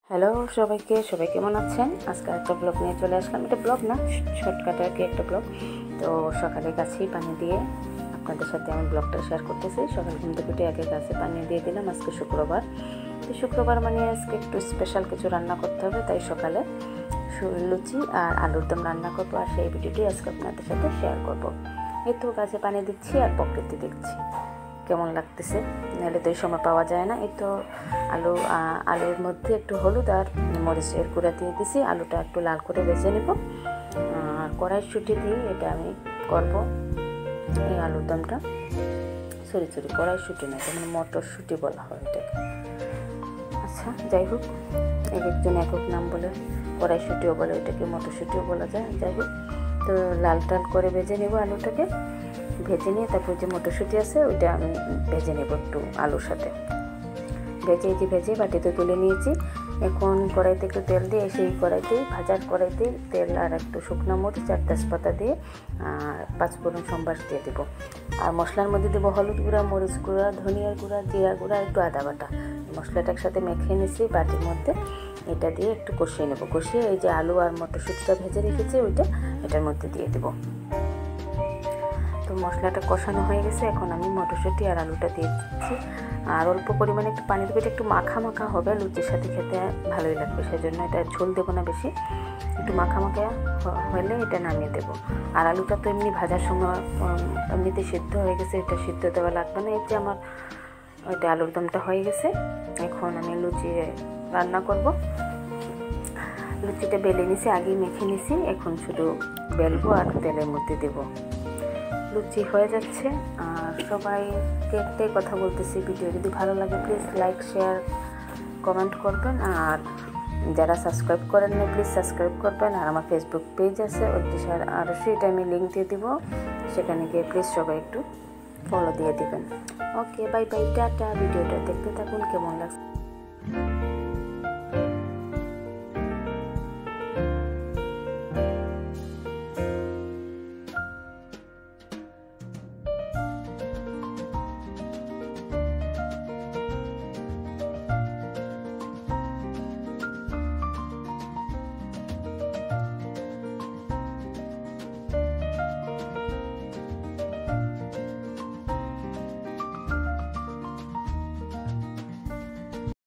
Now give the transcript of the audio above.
Hello সবাইকে কেমন আছেন? আজকে একটা ব্লগ নিয়ে চলে আসলাম। এটা ব্লগ না, শর্টকাট আর কি একটা ব্লগ। তো সকালে গাছেই পানি দিয়ে আপনাদের সাথে আমি ব্লগটা শেয়ার করতেছি। সকাল ঘুম থেকে উঠে আগে গাছে পানি দিয়ে দিলাম। আজকে শুক্রবার, তো শুক্রবার মানে আজকে একটু স্পেশাল কিছু রান্না করতে হবে, তাই সকালে লুচি আর আলুর দম রান্না করবো, আর সেই ভিডিওটি আজকে আপনাদের সাথে শেয়ার করবো। এই তো গাছে পানি দিচ্ছি আর প্রকৃতি দেখছি কেমন লাগতেছে, নাহলে তো এই সময় পাওয়া যায় না। এই তো আলুর মধ্যে একটু হলুদ আর মরিচের গুঁড়া দিয়ে দিছি। আলুটা একটু লাল করে ভেজে নেব, আর কড়াইশুঁটি দিয়ে এটা আমি করব এই আলুর দমটা। সরি কড়াইশুঁটি না, যেমন মটরশুঁটি বলা হয় এটাকে। আচ্ছা যাই হোক, এক একজন এক এক নাম বলে, কড়াইশুঁটিও বলে, ওইটাকে মটরশুঁটিও বলা যায়। যাই হোক, তো লাল টাল করে ভেজে নেব আলুটাকে। ভেজে নিয়ে তারপর যে মটরশুঁটি আছে ওইটা আমি ভেজে নেব একটু আলুর সাথে। ভেজে বাটিতে তুলে নিয়েছি। এখন কড়াইতে একটু তেল দিয়ে সেই ভাজার কড়াইতে তেল আর একটু শুকনো মরিচ আর তেজপাতা দিয়ে আর 5 ফোড়ন সম্বাস দিয়ে দেবো। আর মশলার মধ্যে দেবো হলুদ গুঁড়া, মরিচ গুঁড়া, ধনিয়ার গুঁড়া, জিরা গুঁড়া, একটু আদা বাটা। মশলাটা একসাথে মেখে নিয়েছি বাটির মধ্যে। এটা দিয়ে একটু কষিয়ে নেবো। কষিয়ে এই যে আলু আর মটরশুঁটিটা ভেজে রেখেছি ওইটা এটার মধ্যে দিয়ে দেবো। তো মশলাটা কষানো হয়ে গেছে, এখন আমি মটরশুঁটি আর আলুটা দিয়ে দিচ্ছি। আর অল্প পরিমাণে একটু পানি দেবো, এটা একটু মাখা মাখা হবে, লুচির সাথে খেতে ভালোই লাগবে, সেজন্য এটা ঝোল দেবো না বেশি, একটু মাখা মাখা হলে এটা নামিয়ে দেবো। আর আলুটা তো এমনি ভাজার সময় এমনিতে সিদ্ধ হয়ে গেছে, এটা সিদ্ধ দেওয়া লাগবে না। এই যে আমার ওইটা আলুর দমটা হয়ে গেছে। এখন আমি লুচি রান্না করব। লুচিটা বেলে নিছি, আগেই মেখে নিছি, এখন শুধু বেলবো আর তেলের মধ্যে দেবো। লুচি হয়ে যাচ্ছে। আর সবাইকে একটাই কথা বলতেছি, ভিডিও যদি ভালো লাগে প্লিজ লাইক, শেয়ার, কমেন্ট করবেন। আর যারা সাবস্ক্রাইব করেন না প্লিজ সাবস্ক্রাইব করবেন। আর আমার ফেসবুক পেজ আছে, ওইটি আর সেটা আমি লিঙ্ক দিয়ে দিব, সেখানে গিয়ে প্লিজ সবাই একটু ফলো দিয়ে দিবেন। Okay, bye bye, tata. ভিডিওটা দেখতে থাকুন কেমন লাগছে।